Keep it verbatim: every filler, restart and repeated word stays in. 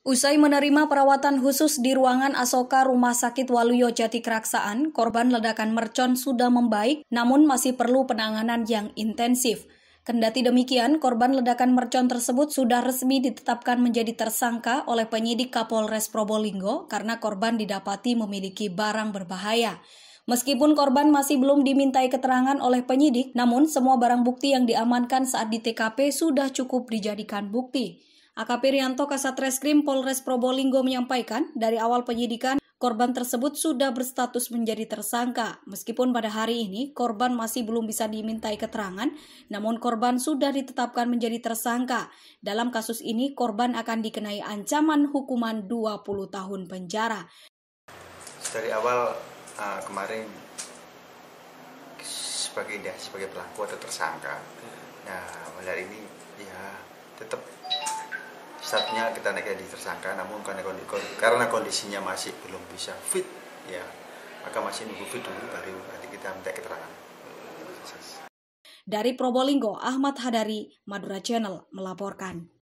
Usai menerima perawatan khusus di ruangan Asoka Rumah Sakit Waluyo Jatikraksaan, korban ledakan mercon sudah membaik namun masih perlu penanganan yang intensif. Kendati demikian, korban ledakan mercon tersebut sudah resmi ditetapkan menjadi tersangka oleh penyidik Kapolres Probolinggo karena korban didapati memiliki barang berbahaya. Meskipun korban masih belum dimintai keterangan oleh penyidik, namun semua barang bukti yang diamankan saat di T K P sudah cukup dijadikan bukti. A K P Rianto Kasat Reskrim Polres Probolinggo menyampaikan, dari awal penyidikan, korban tersebut sudah berstatus menjadi tersangka. Meskipun pada hari ini, korban masih belum bisa dimintai keterangan, namun korban sudah ditetapkan menjadi tersangka. Dalam kasus ini, korban akan dikenai ancaman hukuman dua puluh tahun penjara. Dari awal uh, kemarin, sebagai dia sebagai pelaku atau tersangka, nah pada ini ya tetap saatnya kita naik jadi tersangka, namun karena, karena kondisinya masih belum bisa fit, ya maka masih nunggu fit dulu baru nanti kita minta keterangan. Dari Probolinggo, Ahmad Hadari, Madura Channel melaporkan.